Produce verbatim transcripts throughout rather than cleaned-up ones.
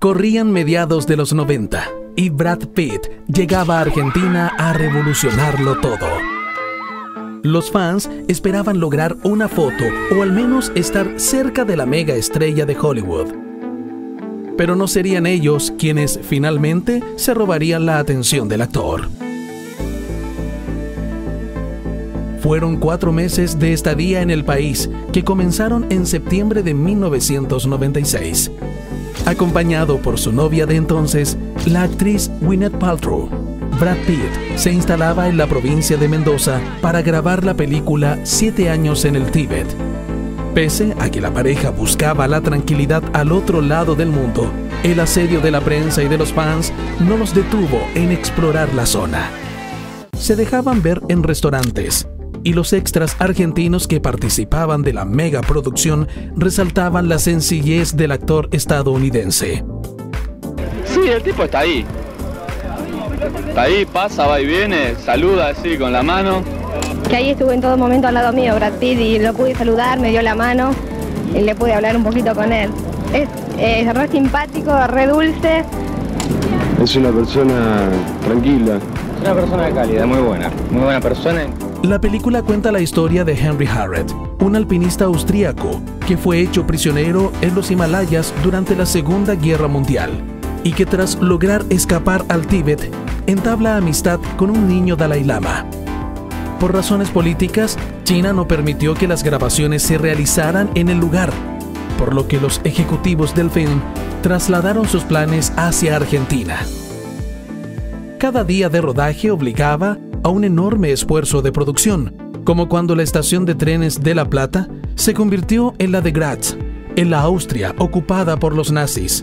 Corrían mediados de los noventa y Brad Pitt llegaba a Argentina a revolucionarlo todo. Los fans esperaban lograr una foto o al menos estar cerca de la mega estrella de Hollywood. Pero no serían ellos quienes finalmente se robarían la atención del actor. Fueron cuatro meses de estadía en el país que comenzaron en septiembre de mil novecientos noventa y seis. Acompañado por su novia de entonces, la actriz Gwyneth Paltrow, Brad Pitt se instalaba en la provincia de Mendoza para grabar la película Siete años en el Tíbet. Pese a que la pareja buscaba la tranquilidad al otro lado del mundo, el asedio de la prensa y de los fans no los detuvo en explorar la zona. Se dejaban ver en restaurantes, y los extras argentinos que participaban de la mega producción resaltaban la sencillez del actor estadounidense. Sí, el tipo está ahí. Está ahí, pasa, va y viene, saluda así con la mano. Que ahí estuvo en todo momento al lado mío, Brad Pitt, y lo pude saludar, me dio la mano y le pude hablar un poquito con él. Es, es re simpático, re dulce. Es una persona tranquila. Es una persona cálida, muy buena, muy buena persona. La película cuenta la historia de Henry Harrett, un alpinista austríaco que fue hecho prisionero en los Himalayas durante la Segunda Guerra Mundial y que tras lograr escapar al Tíbet, entabla amistad con un niño Dalai Lama. Por razones políticas, China no permitió que las grabaciones se realizaran en el lugar, por lo que los ejecutivos del film trasladaron sus planes hacia Argentina. Cada día de rodaje obligaba a un enorme esfuerzo de producción, como cuando la estación de trenes de La Plata se convirtió en la de Graz, en la Austria ocupada por los nazis.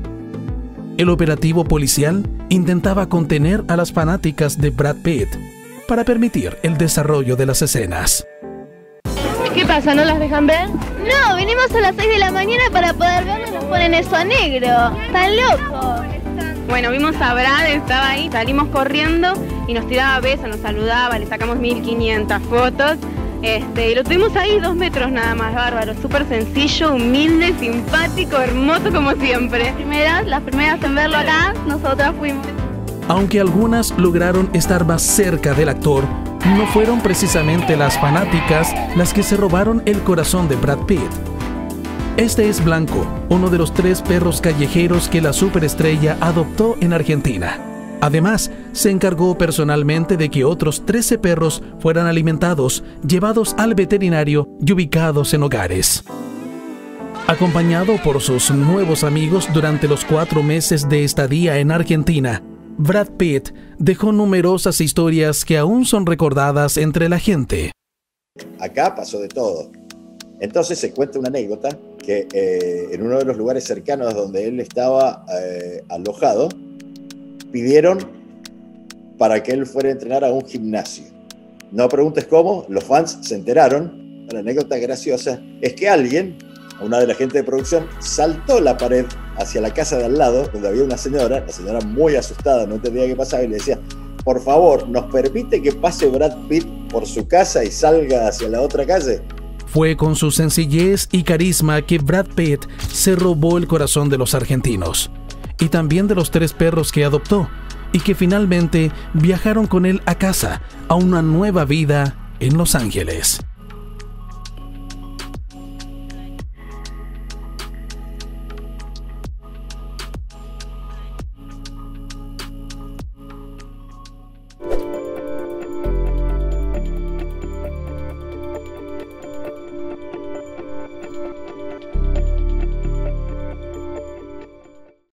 El operativo policial intentaba contener a las fanáticas de Brad Pitt para permitir el desarrollo de las escenas. ¿Qué pasa? ¿No las dejan ver? No, vinimos a las seis de la mañana para poder verlo y nos ponen eso a negro. ¡Están locos! Bueno, vimos a Brad, estaba ahí, salimos corriendo y nos tiraba besos, nos saludaba, le sacamos mil quinientas fotos. Este, y lo tuvimos ahí dos metros nada más, bárbaro, súper sencillo, humilde, simpático, hermoso como siempre. Las primeras, las primeras en verlo acá, nosotras fuimos. Aunque algunas lograron estar más cerca del actor, no fueron precisamente las fanáticas las que se robaron el corazón de Brad Pitt. Este es Blanco, uno de los tres perros callejeros que la superestrella adoptó en Argentina. Además, se encargó personalmente de que otros trece perros fueran alimentados, llevados al veterinario y ubicados en hogares. Acompañado por sus nuevos amigos durante los cuatro meses de estadía en Argentina, Brad Pitt dejó numerosas historias que aún son recordadas entre la gente. Acá pasó de todo. Entonces se cuenta una anécdota que eh, en uno de los lugares cercanos donde él estaba eh, alojado, pidieron para que él fuera a entrenar a un gimnasio. No preguntes cómo, los fans se enteraron. La anécdota graciosa es que alguien, una de la gente de producción, saltó la pared hacia la casa de al lado, donde había una señora, la señora muy asustada, no entendía qué pasaba, y le decía: por favor, ¿nos permite que pase Brad Pitt por su casa y salga hacia la otra calle? Fue con su sencillez y carisma que Brad Pitt se robó el corazón de los argentinos y también de los tres perros que adoptó y que finalmente viajaron con él a casa, a una nueva vida en Los Ángeles.